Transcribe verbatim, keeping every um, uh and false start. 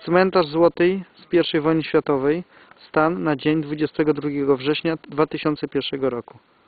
Cmentarz Złotej z pierwszej wojny światowej. Stan na dzień dwudziestego drugiego września dwa tysiące pierwszego roku.